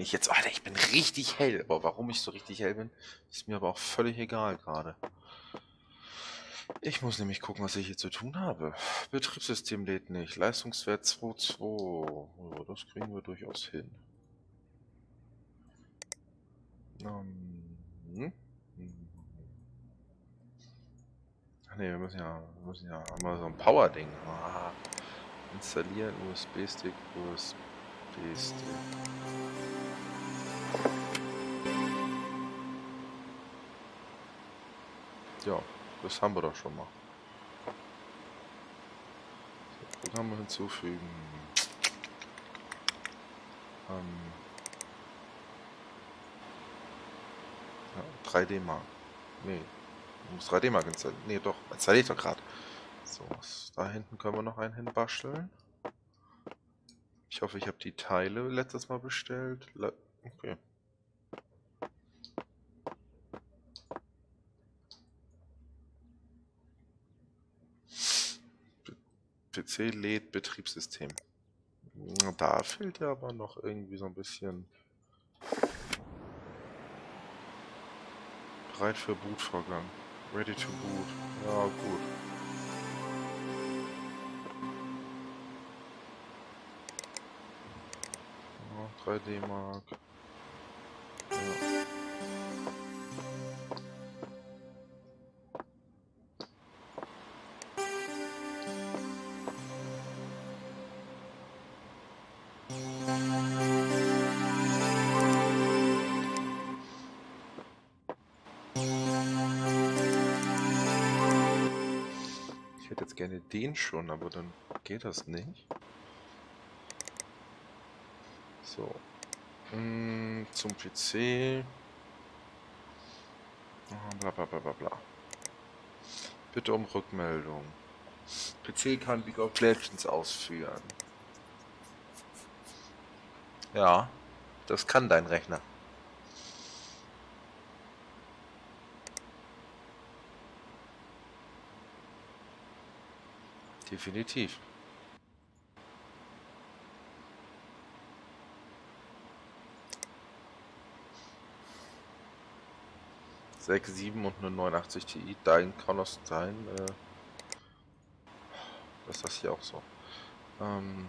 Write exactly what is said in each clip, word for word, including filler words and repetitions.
bin ich jetzt... Alter, ich bin richtig hell. Aber warum ich so richtig hell bin, ist mir aber auch völlig egal gerade. Ich muss nämlich gucken, was ich hier zu tun habe. Betriebssystem lädt nicht. Leistungswert zwei Komma zwei. Ja, das kriegen wir durchaus hin. Ähm, hm? Ach ne, wir müssen ja, wir müssen ja mal so ein Power-Ding. Ah, installieren, U S B-Stick, U S B-Stick. Ja, das haben wir doch schon mal. So, Programme hinzufügen. Ähm, ja, drei D Mark. Nee, muss drei D Mark installieren. Nee, doch, installiere ich doch gerade. So, da hinten können wir noch einen hinbasteln. Ich hoffe, ich habe die Teile letztes Mal bestellt. Le okay. P C lädt Betriebssystem. Da fehlt ja aber noch irgendwie so ein bisschen. Bereit für Bootvorgang. Ready to boot. Ja, gut. Ja, drei D Mark. Ja. Ich hätte jetzt gerne den schon, aber dann geht das nicht. So. Mm, zum P C. Bla bla bla bla bla. Bitte um Rückmeldung. P C kann League of Legends ausführen. Ja, das kann dein Rechner. Definitiv. sechs, sieben und eine neunundachtzig Ti, dein kann das sein. Äh, das ist das hier auch so. Ähm,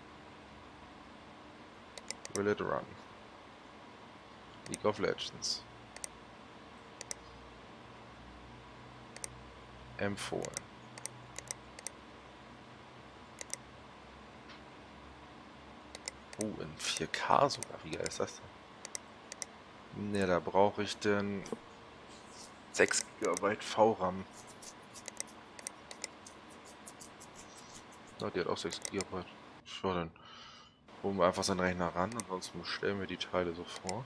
will it run? League of Legends. Empfohlen. Oh, in vier K sogar. Wie geil ist das denn? Ne, da brauche ich denn sechs Gigabyte V RAM. Na, die hat auch sechs Gigabyte. So, dann holen wir einfach seinen Rechner ran, ansonsten bestellen wir die Teile sofort.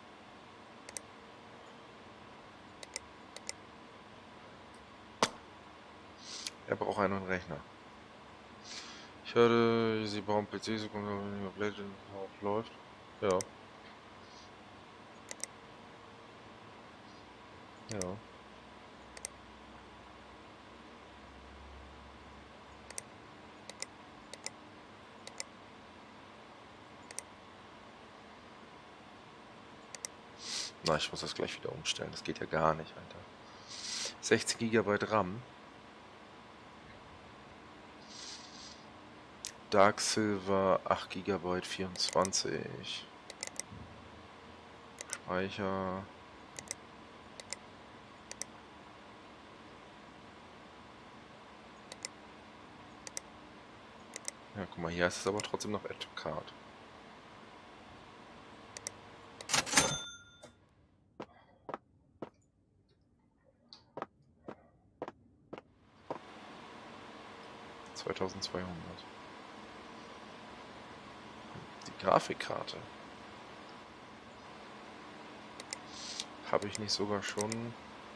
Er braucht einen Rechner. Ich hörte, Sie brauchen P C, Sekunde, wenn auf Legend auch läuft. Ja. Ja. Na, ich muss das gleich wieder umstellen. Das geht ja gar nicht, Alter. sechzehn Gigabyte RAM. Dark Silver acht Gigabyte vierundzwanzig. Speicher. Ja, guck mal, hier ist es aber trotzdem noch Add to Card. zweitausendzweihundert. Die Grafikkarte. Habe ich nicht sogar schon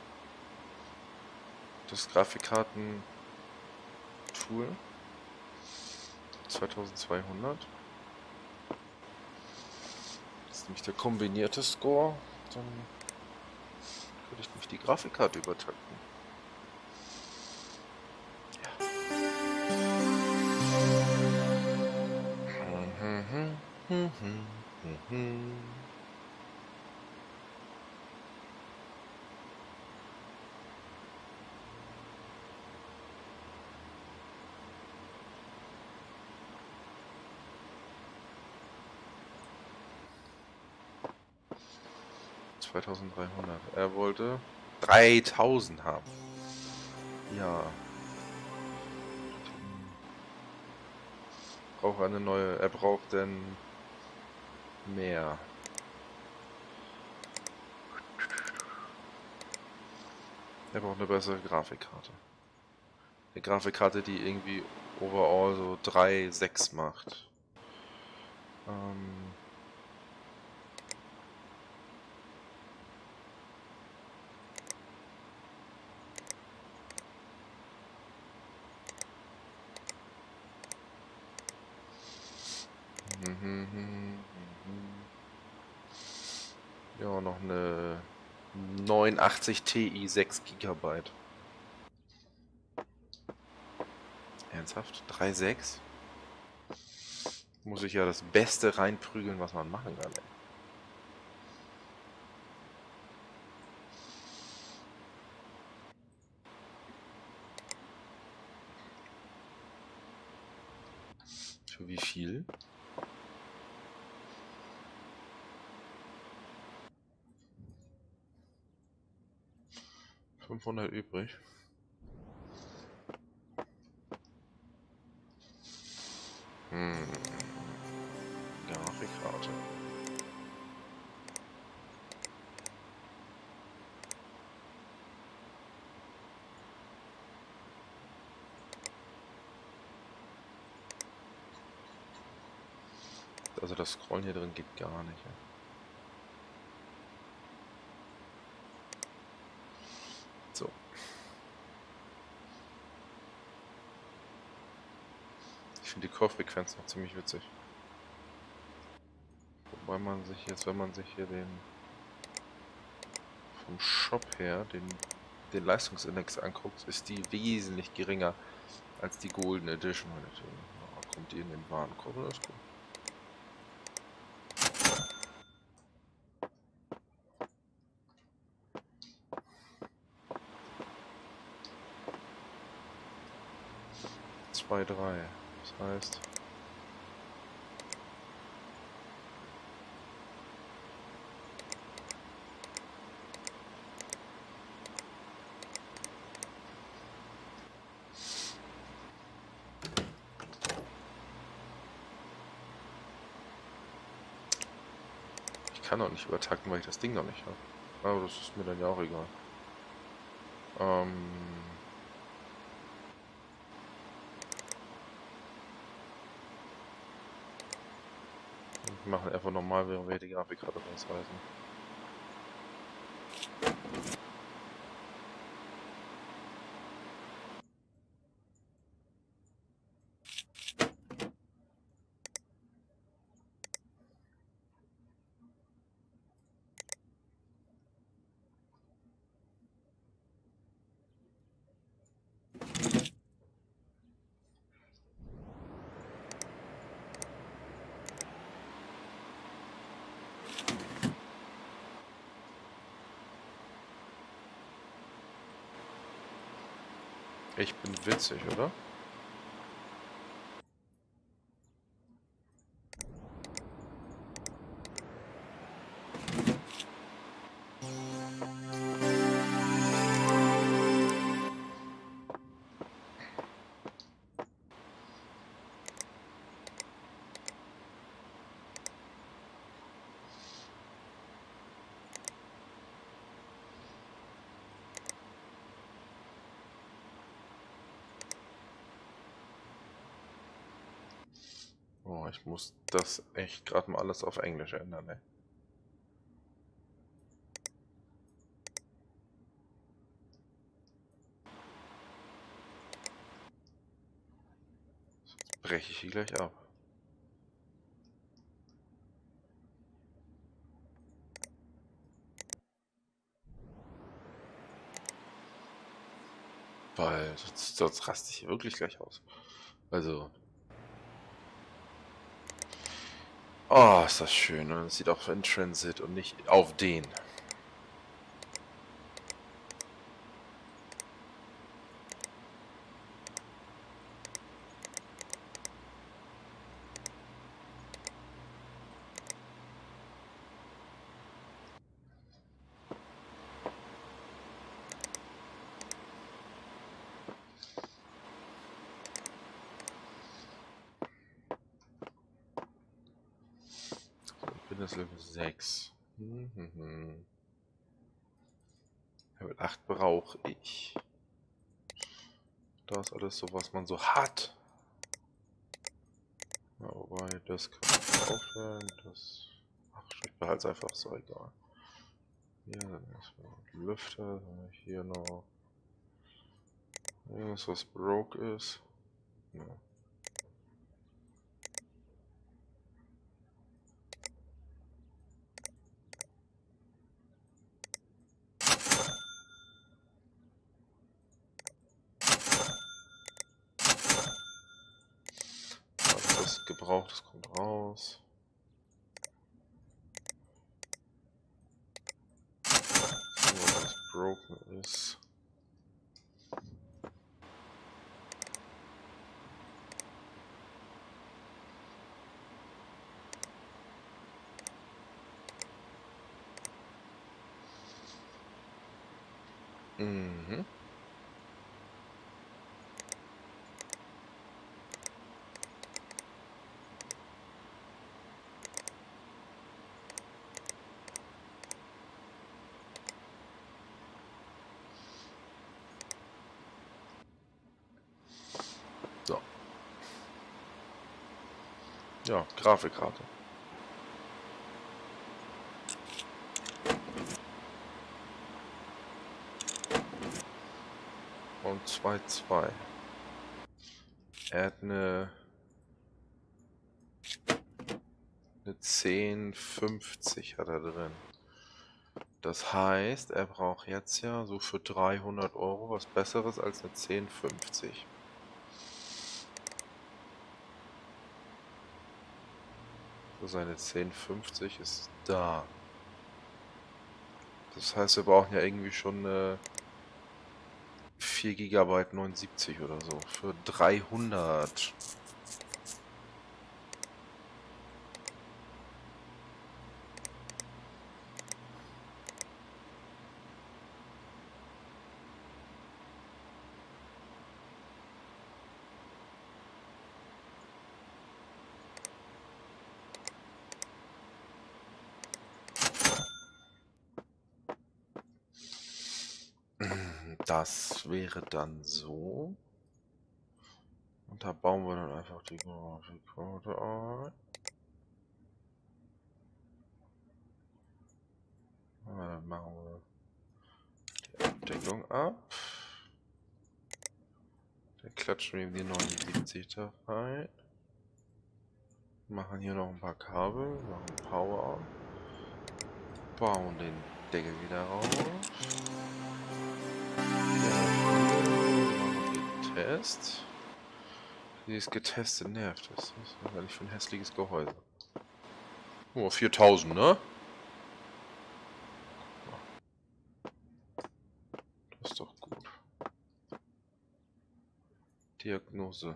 das Grafikkarten-Tool? zweitausendzweihundert. Das ist nämlich der kombinierte Score. Dann könnte ich nämlich die Grafikkarte übertakten. Ja. zweitausenddreihundert. Er wollte dreitausend haben. Ja. Braucht eine neue. Er braucht denn mehr. Er braucht eine bessere Grafikkarte. Eine Grafikkarte, die irgendwie overall so drei Komma sechs macht. Ähm. Ja, noch eine neunundachtzig Ti sechs Gigabyte. Ernsthaft? drei Komma sechs? Muss ich ja das Beste reinprügeln, was man machen kann, ey. Für wie viel? fünfhundert übrig. Hm. Grafikkarte. Also das Scrollen hier drin geht gar nicht. Ja. So. Ich finde die Core-Frequenz noch ziemlich witzig. Wobei man sich jetzt, wenn man sich hier den vom Shop her den, den Leistungsindex anguckt, ist die wesentlich geringer als die Golden Edition. Ja, kommt die in den Warenkorb, das ist gut. zwei, drei. Das heißt... Ich kann auch nicht übertakten, weil ich das Ding noch nicht habe. Aber das ist mir dann ja auch egal. Ähm... Wir machen einfach normal, während wir die Grafikkarte rausreißen. Ich bin witzig, oder? Oh, ich muss das echt gerade mal alles auf Englisch ändern, ey. Sonst breche ich hier gleich ab. Weil sonst, sonst raste ich hier wirklich gleich aus. Also... Oh, ist das schön. Und es sieht auch in Transit und nicht auf den. das Level sechs. Hm, hm, hm. Level acht brauche ich. Da ist alles so, was man so hat. Ja, wobei, das kann ich aufhören. Das. Ach, ich behalte es einfach, so egal. Hier, dann erstmal Lüfter. Dann haben wir hier noch. Irgendwas, was broke ist. Ja. Das gebraucht, das kommt raus. Nur was broken ist. Mhm. So. Ja, Grafikkarte. Und zwei Komma zwei. Er hat eine, eine zehn fünfzig hat er drin. Das heißt, er braucht jetzt ja so für dreihundert Euro was Besseres als eine zehn fünfzig. So, seine zehn fünfzig ist da. Das heißt, wir brauchen ja irgendwie schon eine vier Gigabyte neunundsiebzig oder so für dreihundert. Das wäre dann so. Und da bauen wir dann einfach die Grafikkarte ein. Dann machen wir die Abdeckung ab. Dann klatschen wir die neunundsiebzig da rein. Machen hier noch ein paar Kabel, machen Power. Bauen den Deckel wieder raus. Machen den Test. Dieses getestet nervt. Das ist eigentlich für ein hässliches Gehäuse. Oh, viertausend, ne? Das ist doch gut. Diagnose.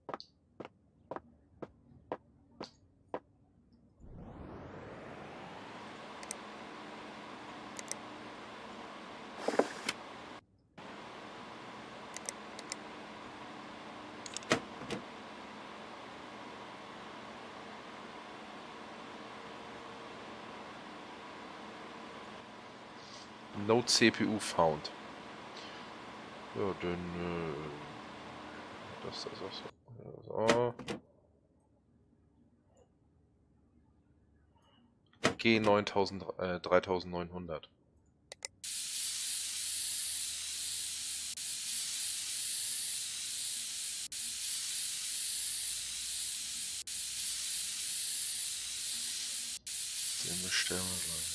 No C P U found. Ja, dann äh, das ist auch so. so. G neuntausend, äh, dreitausendneunhundert. Den bestellen wir gleich.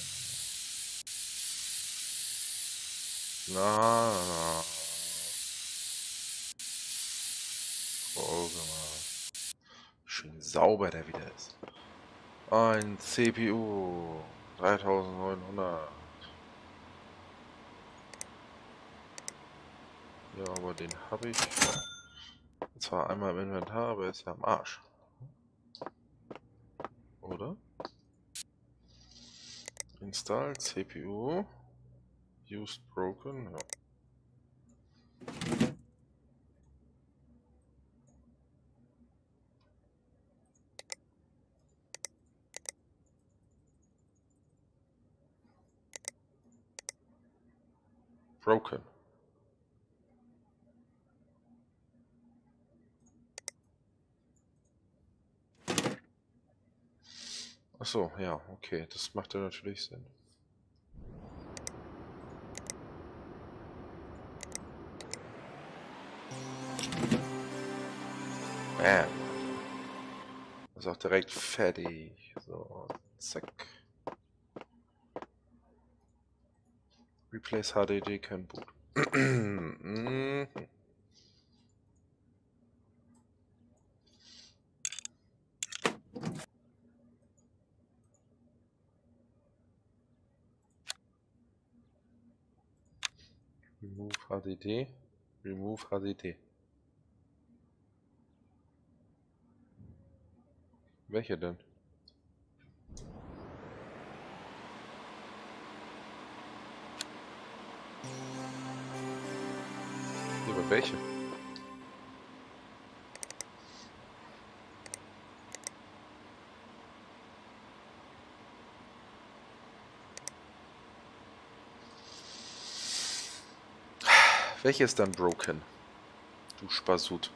Na, na. Folge mal. Schön sauber der wieder ist. Ein C P U. dreitausendneunhundert. Ja, aber den habe ich. Zwar einmal im Inventar, aber ist ja am Arsch. Oder? Install C P U. Used broken. Ja. Broken. Achso, ja, okay, das macht ja natürlich Sinn. Bam. Das ist auch direkt fertig. So, zack. Replace H D D, kein Boot. Mhm. Remove H D D. Remove H D D. Welche denn? Ja, aber welche? Welche ist dann broken? Du Spasut.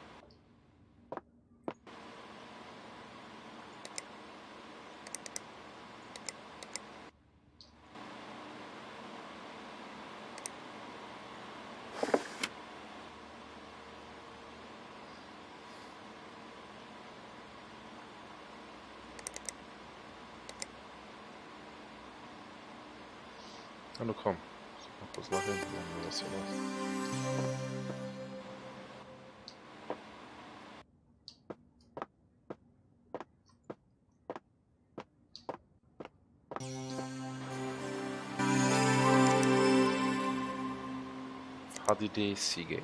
Hallo, komm. Mal kurz nach hinten, wenn wir was hier los. H D D Seagate.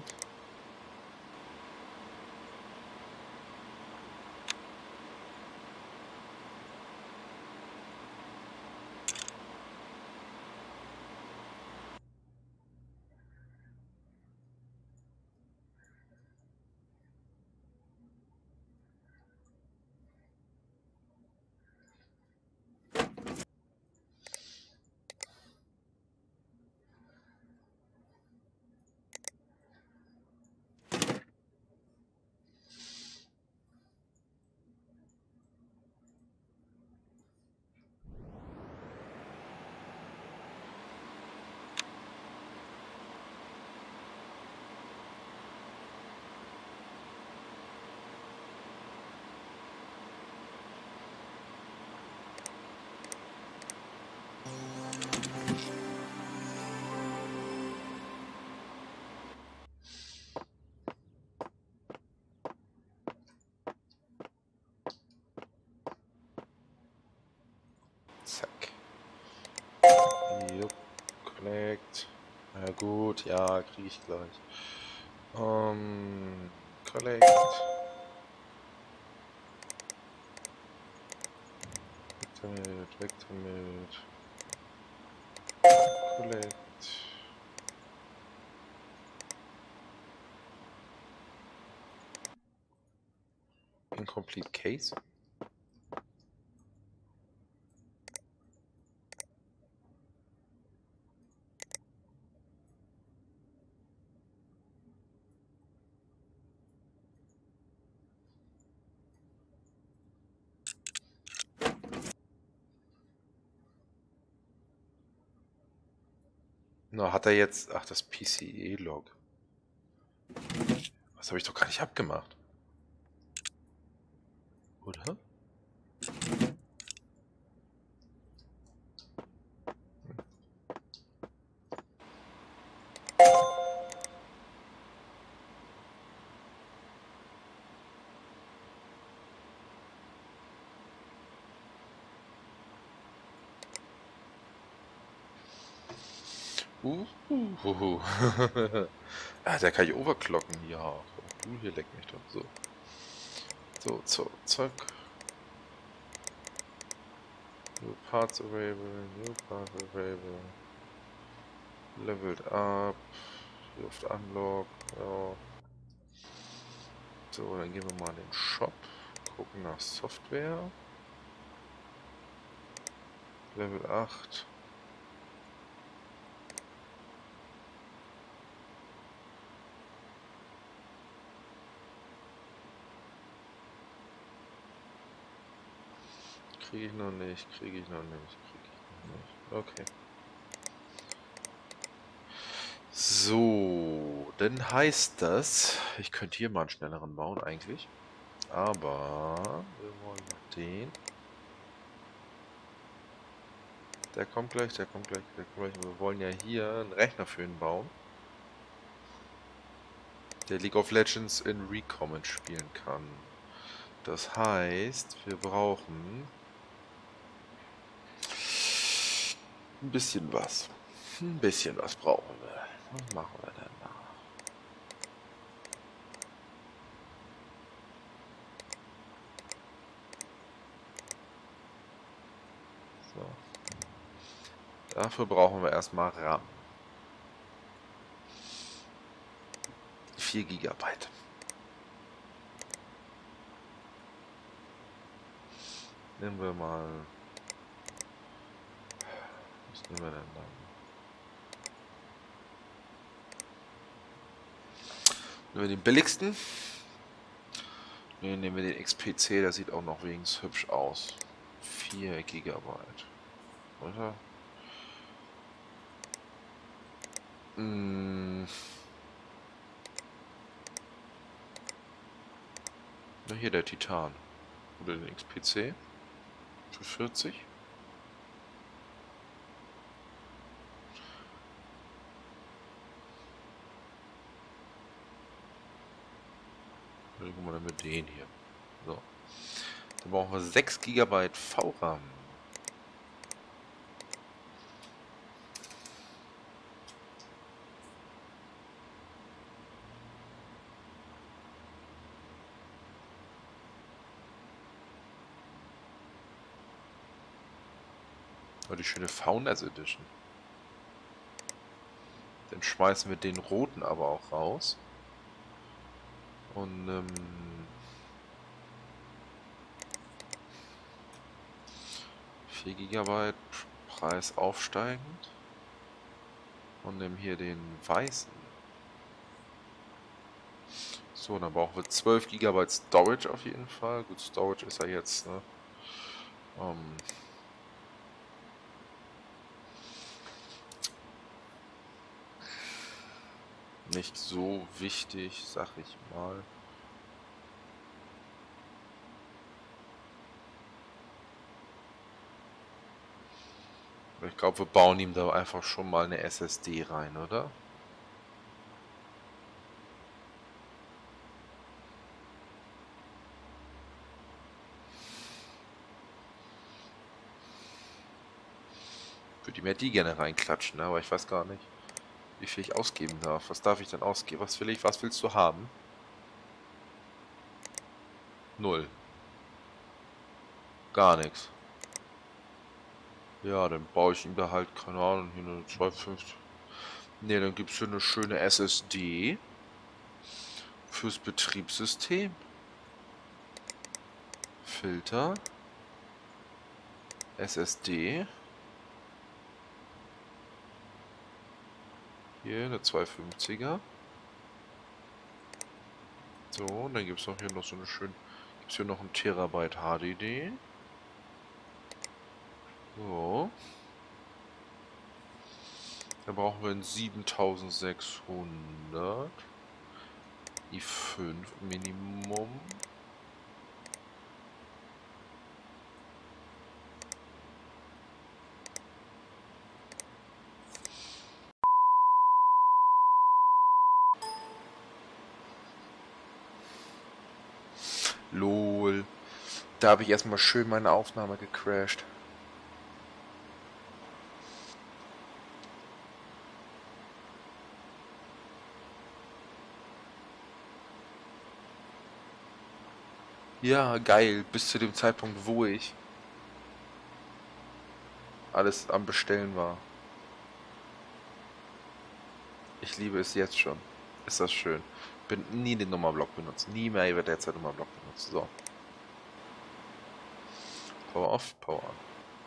Zack. Jupp. Connect. Na gut, ja, kriege ich gleich. Um, collect. Weg damit, weg damit. Collect. Incomplete case. Na, hat er jetzt... Ach, das P C E-Log. Das habe ich doch gar nicht abgemacht. Oder? Uh, ah, der kann ich overclocken. Ja, du hier leck mich doch. So. So, so, zack. New parts available, new parts available. Leveled up. Luft Unlock. Ja. So, dann gehen wir mal in den Shop. Gucken nach Software. Level acht. Kriege ich noch nicht, kriege ich noch nicht, kriege ich noch nicht. Okay. So, dann heißt das, ich könnte hier mal einen schnelleren bauen eigentlich. Aber wir wollen noch den. Der kommt gleich, der kommt gleich, der kommt gleich. Wir wollen ja hier einen Rechner für ihn bauen, der League of Legends in Recommend spielen kann. Das heißt, wir brauchen ein bisschen was. Ein bisschen was brauchen wir. Was machen wir denn da? So. Dafür brauchen wir erstmal RAM. vier Gigabyte. Nehmen wir mal. Was nehmen wir denn dann? Nehmen wir den billigsten. Ne, nehmen wir den X P C, der sieht auch noch wenigstens hübsch aus. vier Gigabyte. Oder? Hm. Na hier der Titan. Oder den X P C. Für vierzig. Dann gucken wir dann mit den hier. So. Dann brauchen wir sechs Gigabyte V RAM. Oh, die schöne Founders Edition. Dann schmeißen wir den roten aber auch raus. Und ähm, vier Gigabyte, Preis aufsteigend. Und nehmen hier den weißen. So, dann brauchen wir zwölf Gigabyte Storage auf jeden Fall. Gut, Storage ist ja jetzt, ne? Ähm, nicht so wichtig, sag ich mal. Ich glaube, wir bauen ihm da einfach schon mal eine S S D rein, oder? Ich würde ihm ja die gerne reinklatschen, ne? Aber ich weiß gar nicht, wie viel ich ausgeben darf. Was darf ich denn ausgeben? Was will ich? Was willst du haben? Null. Gar nichts. Ja, dann baue ich ihm da halt, keine Ahnung, hier eine zweihundertfünfzig. Ne, dann gibt es hier eine schöne S S D fürs Betriebssystem. Filter. S S D. Hier eine zweihundertfünfziger. So, und dann gibt es noch hier noch so eine schöne. Gibt es hier noch ein Terabyte H D D. So. Dann brauchen wir einen siebentausendsechshundert. i fünf Minimum. Lol. Da habe ich erstmal schön meine Aufnahme gecrashed. Ja, geil. Bis zu dem Zeitpunkt, wo ich alles am Bestellen war. Ich liebe es jetzt schon. Ist das schön. Bin nie den Nummerblock benutzt. Nie mehr wird derzeit Nummerblock benutzt. So. Power off, Power on.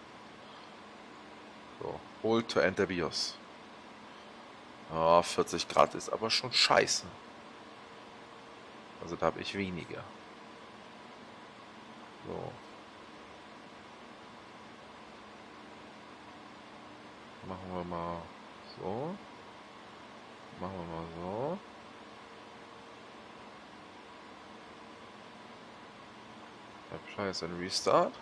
So. Hold to enter BIOS. Oh, vierzig Grad ist aber schon scheiße. Also da habe ich weniger. So. Machen wir mal so. Machen wir mal so. Apply ist ein Restart.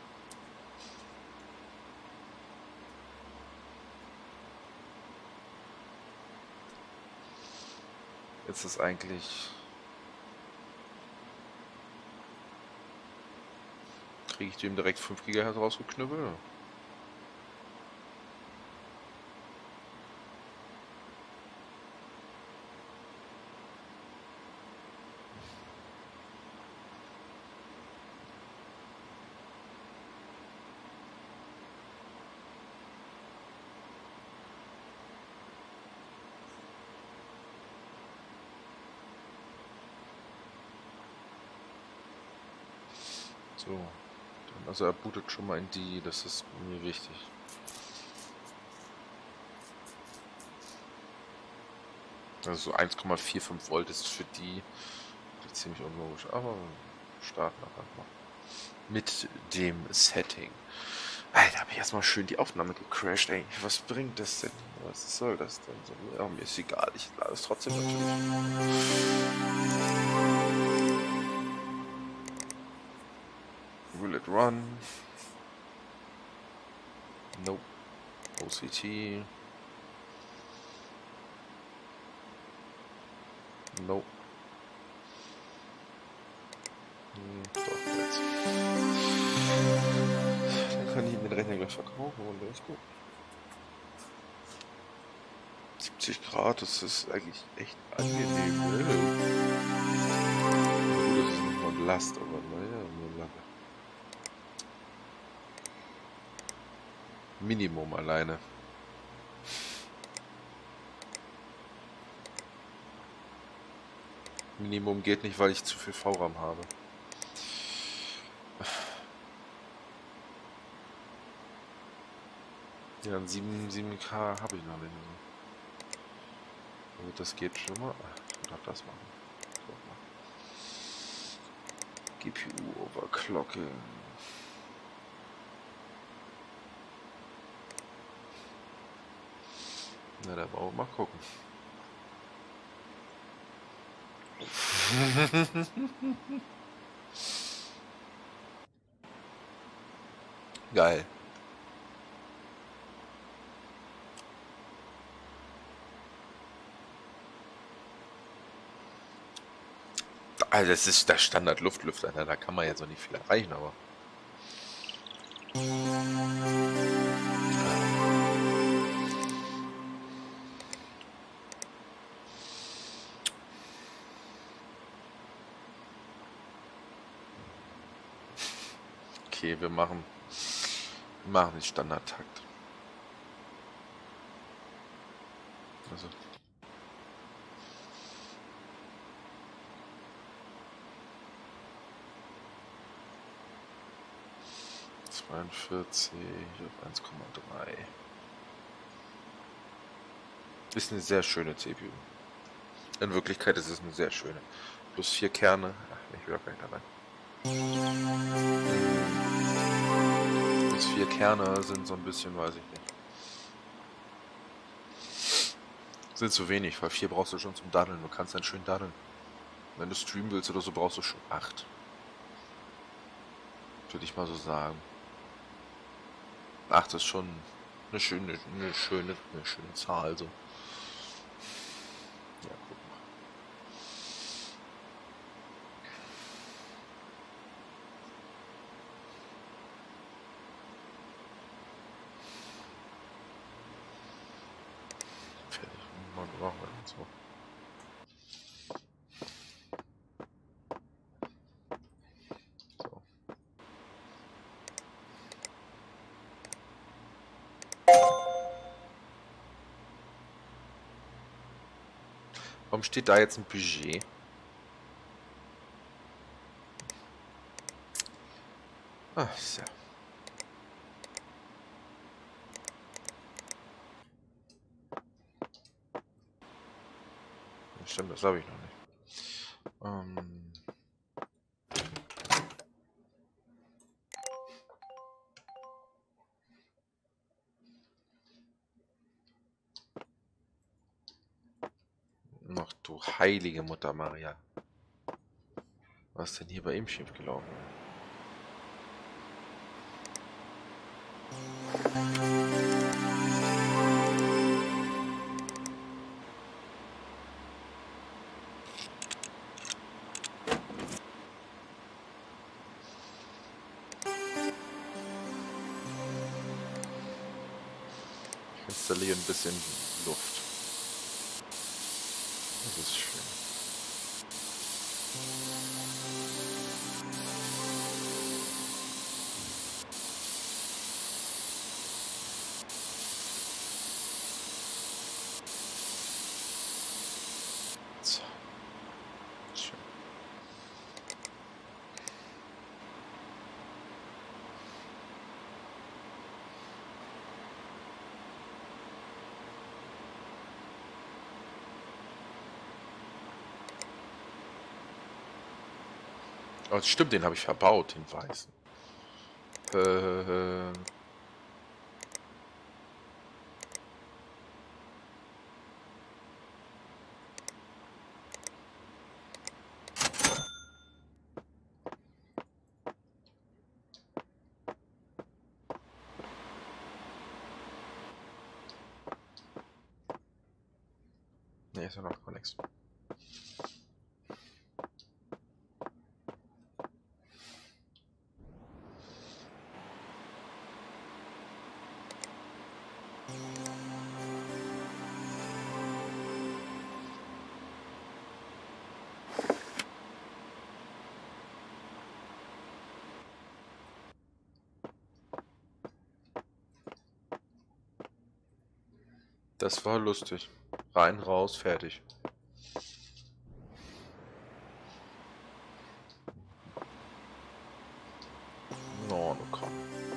Jetzt ist eigentlich... Kriege ich dem direkt fünf Gigahertz rausgeknüppelt? So, dann, also er bootet schon mal in die, das ist mir wichtig. Also so eins Komma fünfundvierzig Volt ist für die ziemlich unlogisch, aber starten wir einfach mal mit dem Setting. Alter, habe ich erstmal schön die Aufnahme gecrashed, ey. Was bringt das denn? Was soll das denn so? Ja, mir ist egal, ich lade es trotzdem natürlich. Will it run? Nope. O C T. Nope. Hm, doch, jetzt. Dann kann ich den Rechner gleich verkaufen und der ist gut. siebzig Grad, das ist eigentlich echt angenehm. Ne? Gut, das ist nicht mal Last, aber naja, nur lange. Minimum alleine. Minimum geht nicht, weil ich zu viel V RAM habe. Ja, ein sieben K habe ich noch nicht. Also das geht schon mal. Ich darf das machen. G P U Overclocking. Na, da wollen wir mal gucken. Geil. Also das ist der Standard Luftlüfter, da kann man jetzt noch nicht viel erreichen, aber... Okay, wir machen, wir machen den Standardtakt. Also... zweiundvierzig auf eins Komma drei. Ist eine sehr schöne C P U. In Wirklichkeit ist es eine sehr schöne. Plus vier Kerne. Ach, ich will auch gar nicht da rein. Plus vier Kerne sind so ein bisschen, weiß ich nicht. Sind zu wenig, weil vier brauchst du schon zum Daddeln. Du kannst dann schön daddeln. Wenn du streamen willst oder so, brauchst du schon acht. Würde ich mal so sagen. acht ist schon eine schöne, eine schöne, eine schöne Zahl. So. Ja, guck mal. Fertig. Mal machen wir das so. So. Warum steht da jetzt ein Budget? Ah, ist ja. Stimmt, das habe ich noch nicht. Ähm. heilige Mutter Maria. Was ist denn hier bei ihm schief gelaufen? Ich installiere ein bisschen Luft. Das ist schön. So. Schön. Oh, stimmt, den habe ich verbaut, den weißen. Äh, ne, ist ja noch gar nichts. Das war lustig. Rein, raus, fertig. No, no, komm.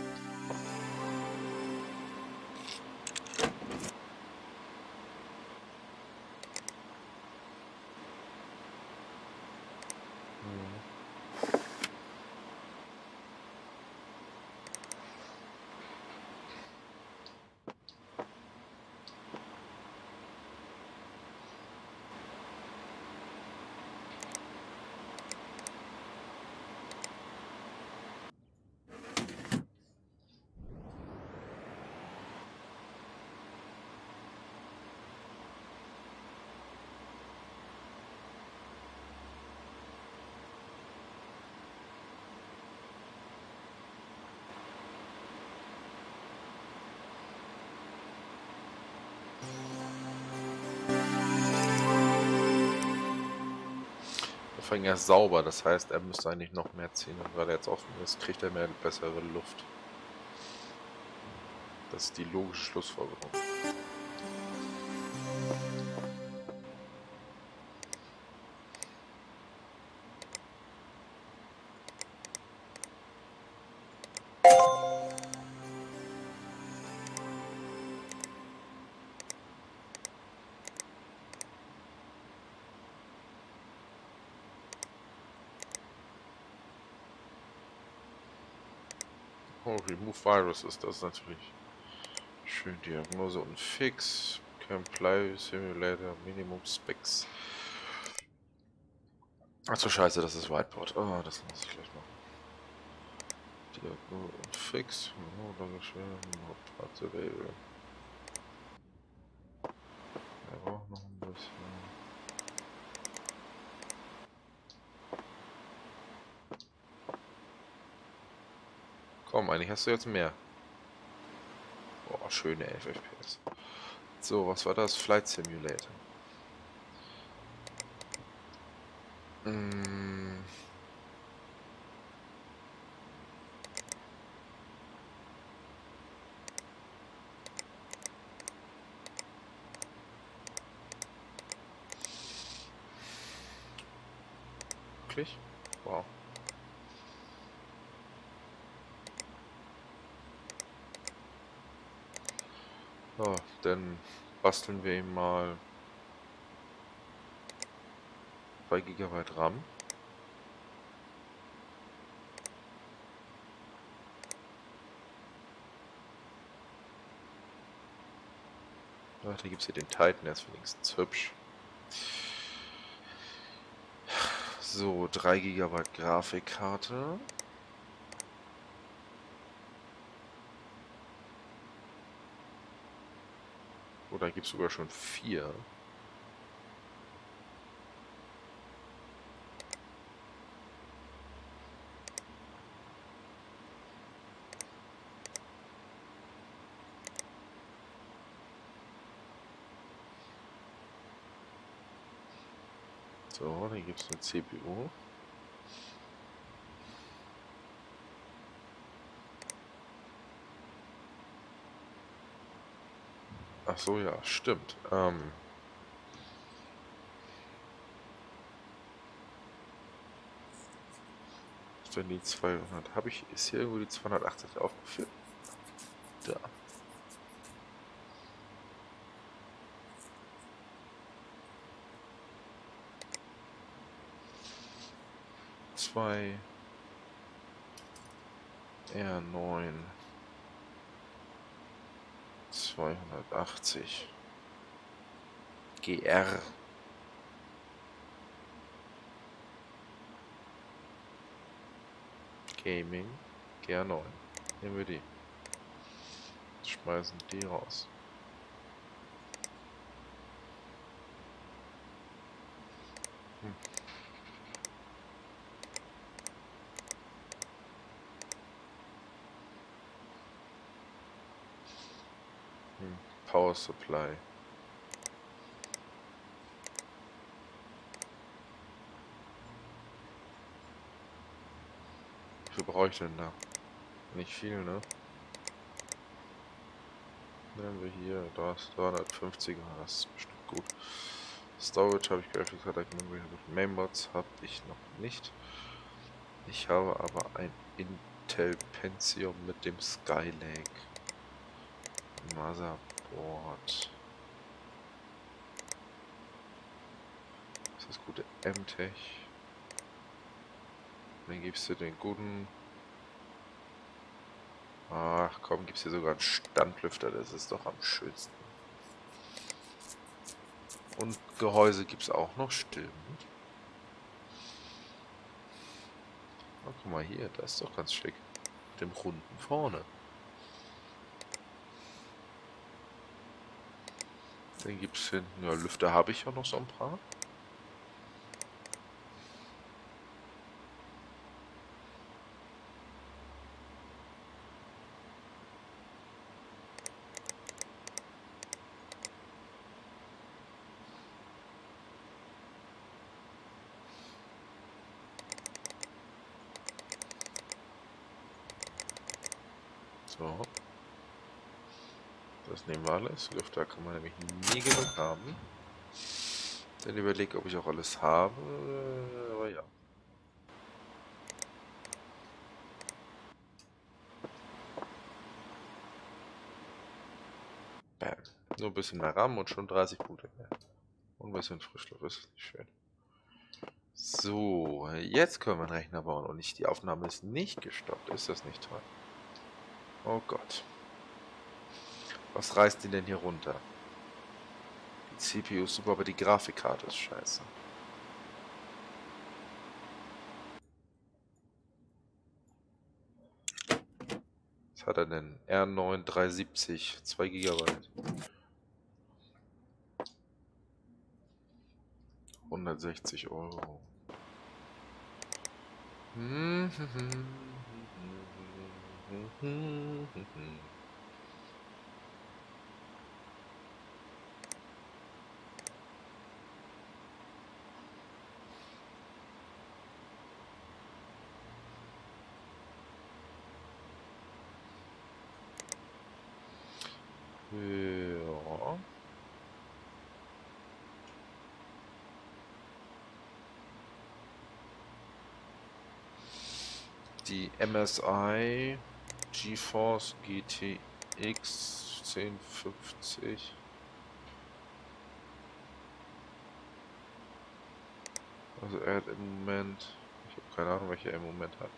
Vor allem er ist sauber, das heißt, er müsste eigentlich noch mehr ziehen. Und weil er jetzt offen ist, kriegt er mehr bessere Luft. Das ist die logische Schlussfolgerung. Oh, Remove Viruses, das ist natürlich schön. Diagnose und Fix. Comply Simulator Minimum Specs. Achso, scheiße, das ist Whiteboard. Oh, das muss ich gleich machen. Diagnose und Fix. Oh, Dankeschön. Hauptplatz available. Er braucht noch ein bisschen. Komm, eigentlich hast du jetzt mehr. Boah, schöne elf F P S. So, was war das? Flight Simulator. Mm. Wirklich? Wow. So, dann basteln wir ihm mal zwei Gigabyte RAM. Ach, da gibt es hier den Titan, der ist wenigstens hübsch. So, drei Gigabyte Grafikkarte. Oder gibt es sogar schon vier? So, dann gibt es eine C P U. Ach so, ja, stimmt. Ähm, denn die zweihundert habe ich, ist hier irgendwo die zweihundertachtzig aufgeführt? Da. zwei R neun zweihundertachtzig G R Gaming G R neun. Nehmen wir die. Schmeißen die raus. Hm. Hm. Power Supply. Wie viel brauche ich denn da? Nicht viel, ne? Nehmen wir hier das dreihundertfünfziger, das ist bestimmt gut. Storage habe ich Graphics-Karte, Mainboards habe ich noch nicht. Ich habe aber ein Intel Pentium mit dem Skylake Motherboard. Das ist das gute M-Tech. Dann gibst du den guten. Ach komm, gibt's hier sogar einen Standlüfter, das ist doch am schönsten. Und Gehäuse gibt es auch noch, stimmt. Oh, guck mal hier, das ist doch ganz schick. Mit dem runden vorne. Dann gibt es hinten, ja, Lüfter habe ich ja noch so ein paar. So. Das nehmen wir alles. Lüfter kann man nämlich nie genug haben. Dann überlege, ob ich auch alles habe. Aber ja. Bam. Nur ein bisschen mehr RAM und schon dreißig Punkte mehr. Und ein bisschen Frischluft, ist nicht schön. So, jetzt können wir einen Rechner bauen und nicht, die Aufnahme ist nicht gestoppt. Ist das nicht toll? Oh Gott. Was reißt die denn hier runter? Die C P U ist super, aber die Grafikkarte ist scheiße. Was hat er denn? R neun dreihundertsiebzig, zwei Gigabyte. hundertsechzig Euro. Ja. Die M S I GeForce G T X zehn fünfzig. Also er hat im Moment, ich habe keine Ahnung, welche er im Moment hat.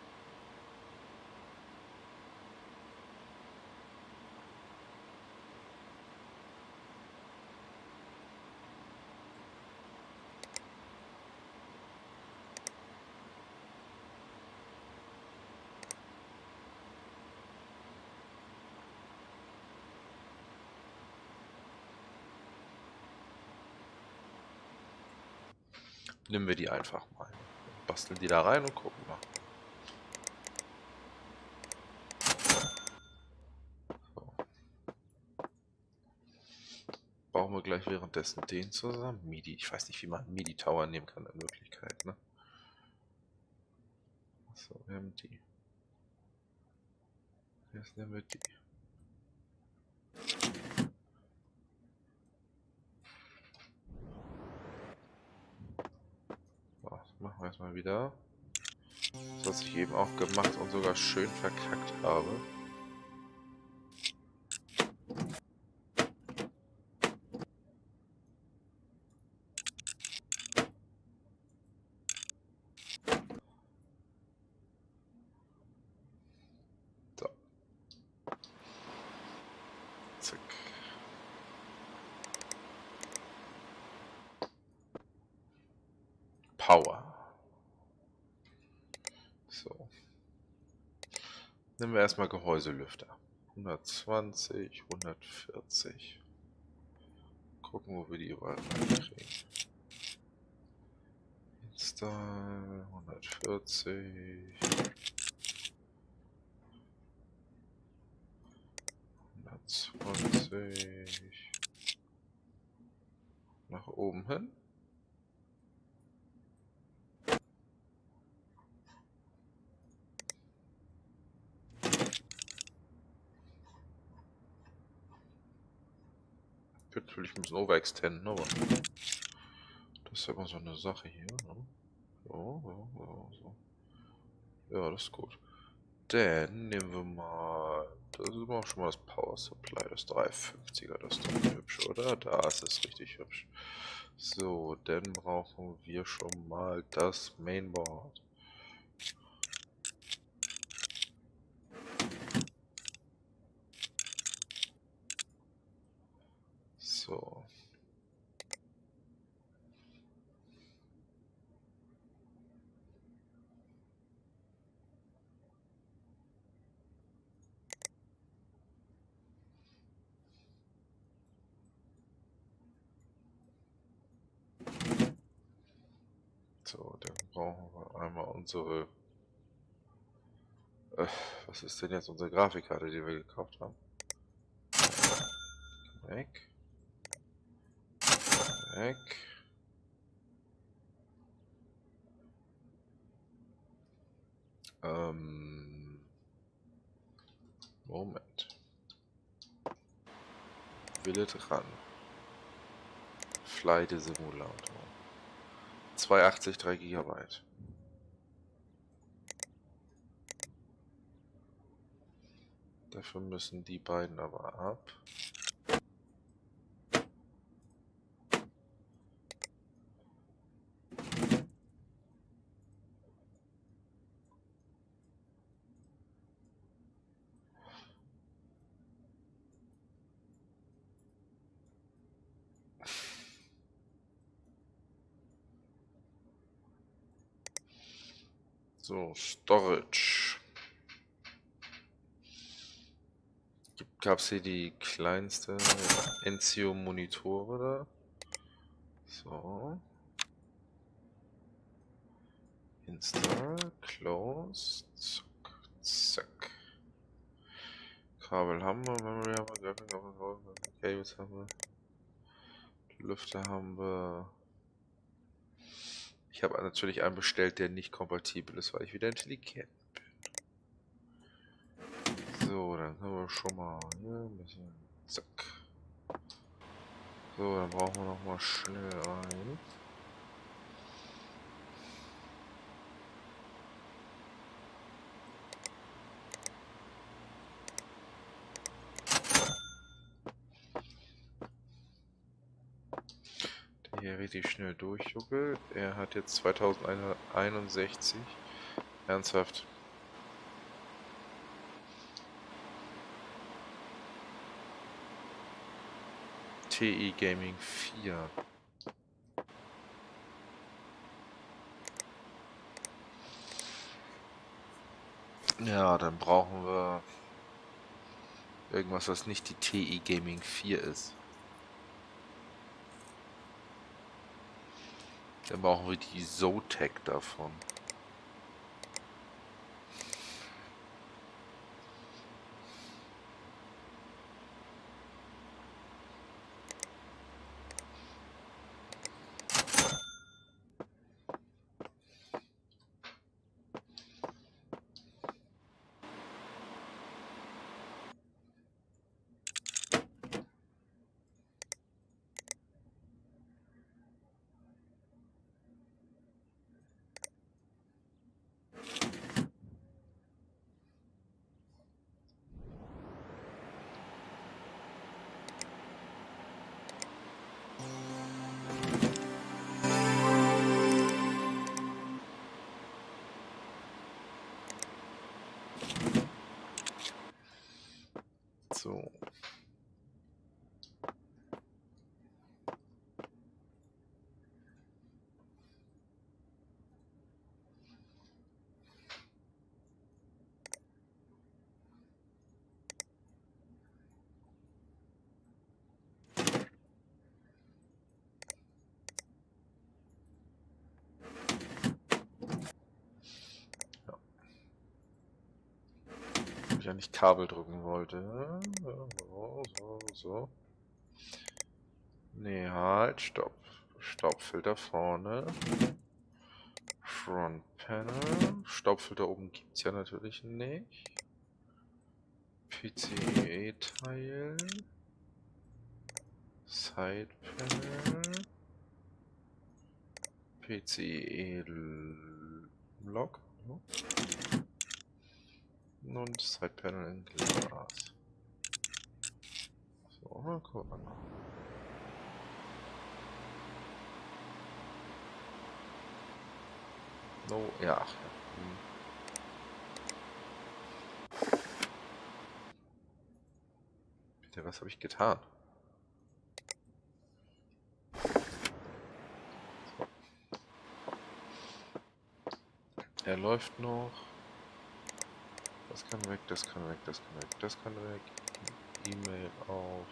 Nehmen wir die einfach mal. Basteln die da rein und gucken mal. So. Brauchen wir gleich währenddessen den zusammen. MIDI. Ich weiß nicht, wie man MIDI Tower nehmen kann in Wirklichkeit, ne? So, wir haben die. Jetzt nehmen wir die. So, das machen wir erstmal wieder. Das, was ich eben auch gemacht und sogar schön verkackt habe. So. Zack. Power. So. Nehmen wir erstmal Gehäuselüfter. hundertzwanzig, hundertvierzig. Gucken, wo wir die überall reinkriegen. Install hundertvierzig. hundertzwanzig. Nach oben hin. Natürlich müssen overextenden, aber das ist ja immer so eine Sache hier. Ne? So, so, so, so. Ja, das ist gut. Dann nehmen wir mal. Das ist auch schon mal das Power Supply, das dreihundertfünfziger. Das ist doch hübsch, oder? Da ist es richtig hübsch. So, dann brauchen wir schon mal das Mainboard. So. So, dann brauchen wir einmal unsere. Äh, was ist denn jetzt unsere Grafikkarte, die wir gekauft haben? Weg. Weg. Ähm. Moment. Wille dran. Flight Simulator. zweihundertachtzig, drei Gigabyte. Dafür müssen die beiden aber ab. So, Storage. Gab es hier die kleinste Enzio Monitore da? So. Install, close, zack, zack. Kabel haben wir, Memory haben wir, Graphic haben wir, Cables haben wir, Lüfter haben wir. Ich habe natürlich einen bestellt, der nicht kompatibel ist, weil ich wieder intelligent bin. So, dann können wir schon mal hier ein bisschen. Zack. So, dann brauchen wir noch mal schnell ein. Der hier richtig schnell durchjuckelt. Er hat jetzt zweitausendeinhunderteinundsechzig. Ernsthaft. T I Gaming vier. Ja, dann brauchen wir irgendwas, was nicht die T I Gaming vier ist. Dann brauchen wir die Zotac davon. So. Ich ja nicht Kabel drücken wollte. So, so, so. Nee, halt, stopp. Staubfilter vorne. Front Panel. Staubfilter oben gibt es ja natürlich nicht. P C I E-Teil. Side Panel. P C I E-Log. Und Side Panel in Glas. So, mal gucken. No, ja, ach ja. Hm. Bitte, was habe ich getan? So. Er läuft noch. Das kann weg, das kann weg, das kann weg, das kann weg. E-Mail auf.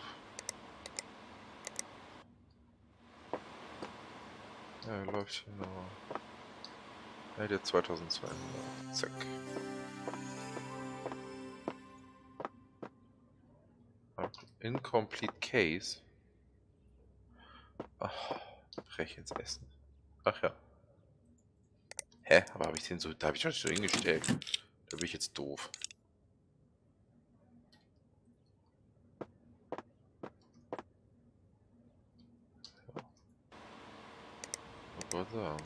Ja, er läuft hier noch. Ja, der zweitausendzweihundert. Zack. Incomplete Case. Ach, brech ins Essen. Ach ja. Hä? Aber habe ich den so. Da habe ich schon so hingestellt. Da bin ich jetzt doof. Ja. Was soll ich sagen?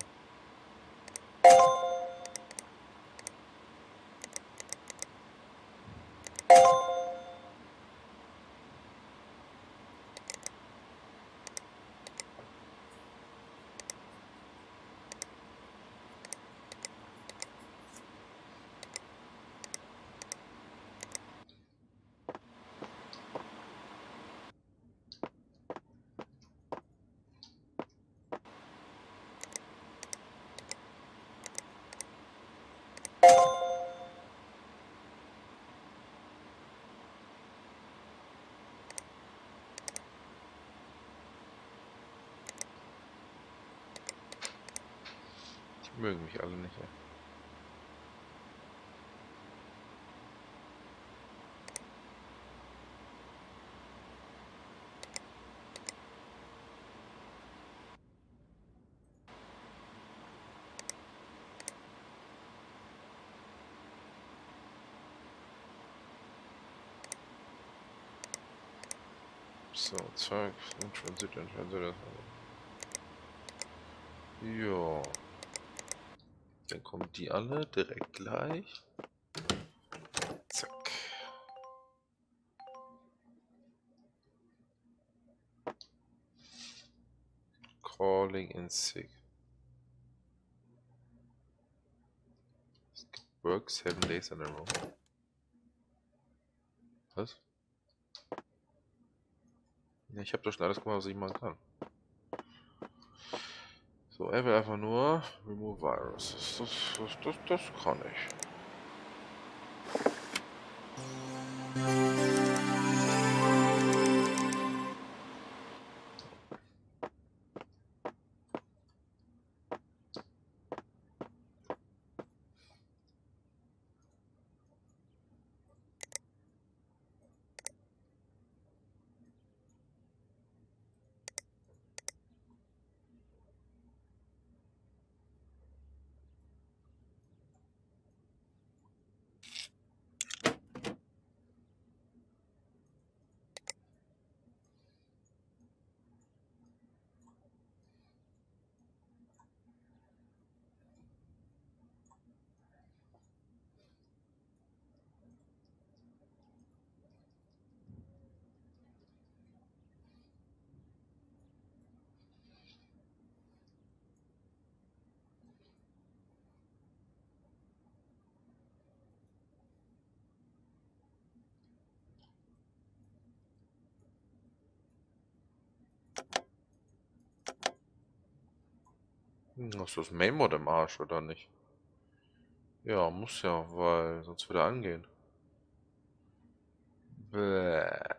Die mögen mich alle nicht, ey. So, Zeug, Transit, Transit. Ja. Dann kommen die alle direkt gleich. Zack. Calling in sick. Work seven days in a row. Was? Ja, ich habe doch schon alles gemacht, was ich machen kann. So, er will einfach nur Remove Virus. Das, das, das, das kann ich. Hm, hast du das Mainmod im Arsch, oder nicht? Ja, muss ja, weil sonst würde er angehen. Bäh.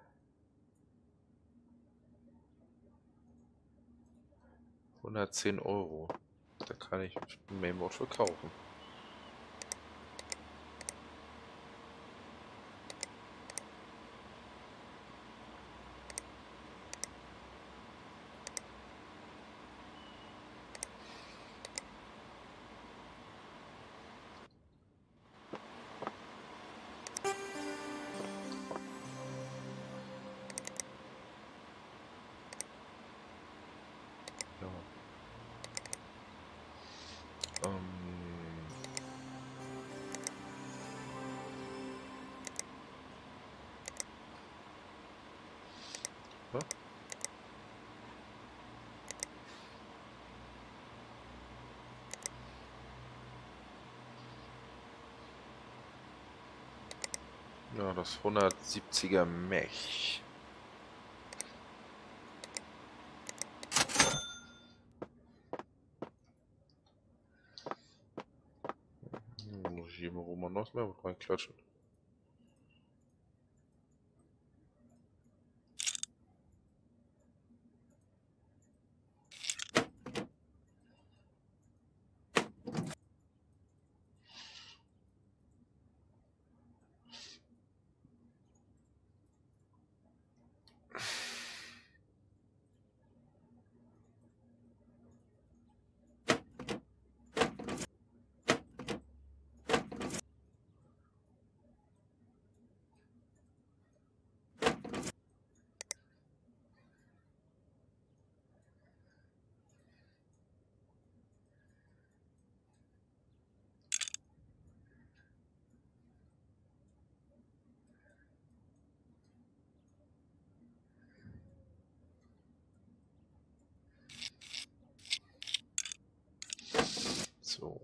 hundertzehn Euro. Da kann ich ein Mainmod für kaufen. Ja. Ähm. Ja? Ja, das hundertsiebziger Mech. Hm, muss ich hier mal Romanos mehr mit reinklatschen. So.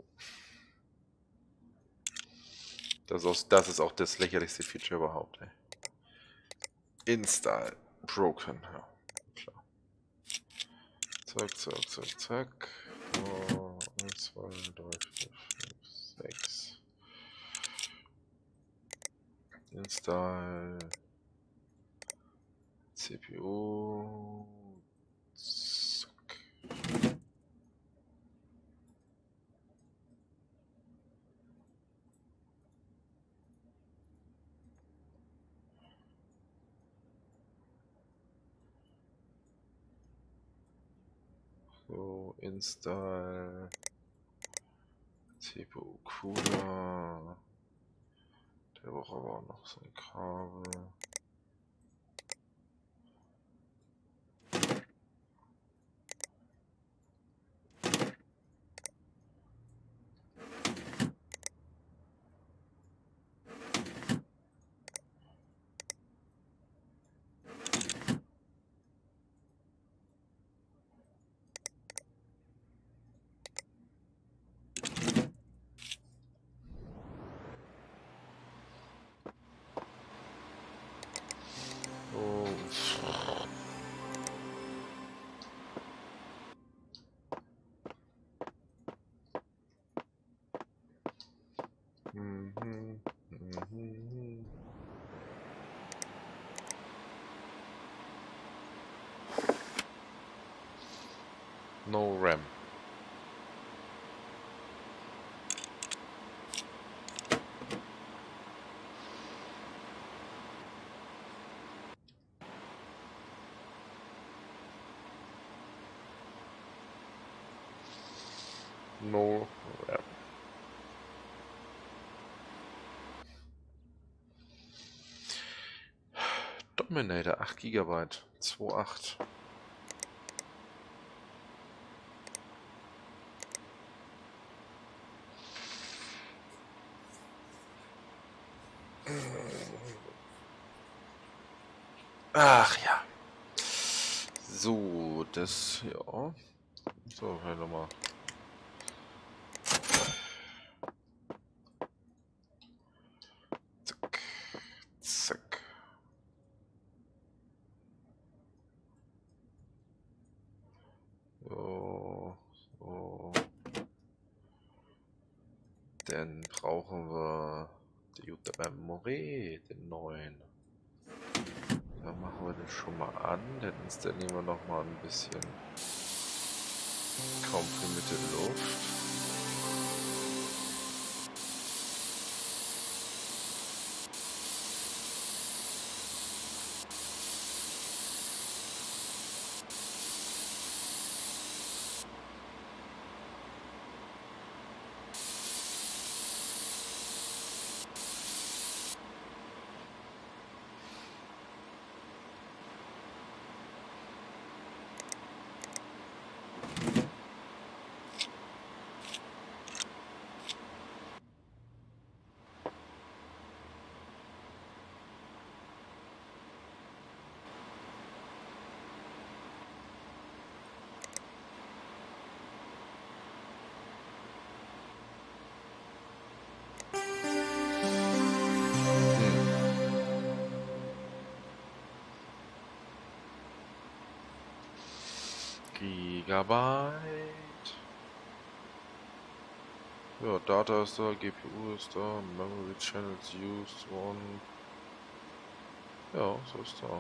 Das ist, auch, das ist auch das lächerlichste Feature überhaupt, ey. Install. Broken, ja. Klar. Zack, zack, zack, zack. Oh, eins, zwei, drei, vier, fünf, sechs. Install. C P U. Zack. So, install. C P U Cooler. Der braucht aber auch noch so ein Kabel. Oh. Mhm. Mhm. No RAM. No RAM. Dominator, acht Gigabyte. zwei Komma acht. Ach ja. So, das, ja. So, halt nochmal. Zack. Zack. So, so. Dann brauchen wir die gute Memory, den neuen. Da machen wir den schon mal an. Dann installieren wir noch mal ein bisschen komprimierte Luft. Gigabyte. Ja, Data ist da, G P U ist da, Memory Channels used, one. Ja, so ist da.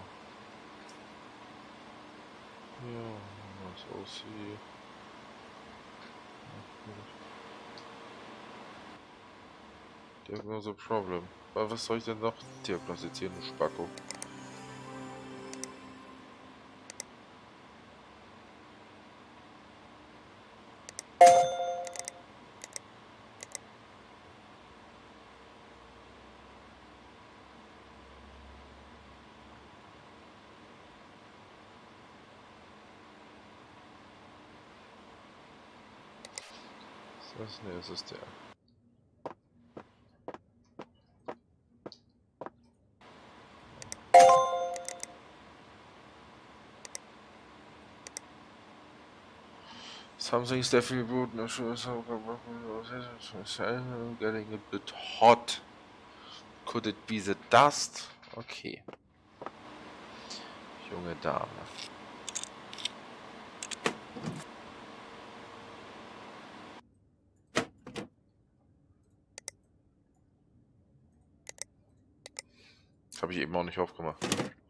Ja, was aussieht. Diagnose Problem. Aber was soll ich denn noch diagnostizieren, du Spacko? Das, ne, das ist der. Something's definitely good. No sure getting a bit hot. Could it be the dust? Okay. Junge Dame. Habe ich eben auch nicht aufgemacht.